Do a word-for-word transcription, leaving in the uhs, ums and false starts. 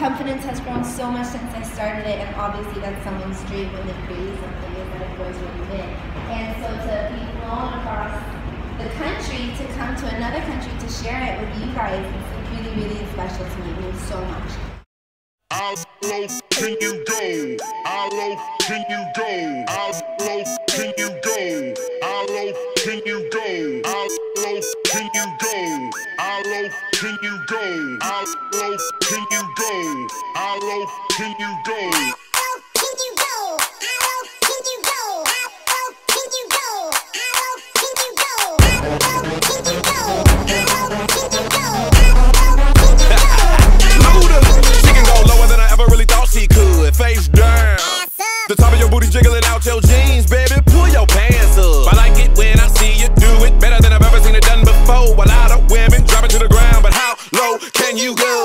confidence has grown so much since I started it, and obviously that's someone's dream when they create something, is that it grows really big. And so to be flown across the country, to come to another country to share it with you guys, it's really, really special to me. It means so much. How low can you go? How low can you go? How low can you go? How low can you go? How low can you go? How low can you go? How low can you go? How low can you go? Face down, the top of your booty jiggling out your jeans, baby, pull your pants up. I like it when I see you do it better than I've ever seen it done before. A lot of women drop it to the ground, but how low can you go?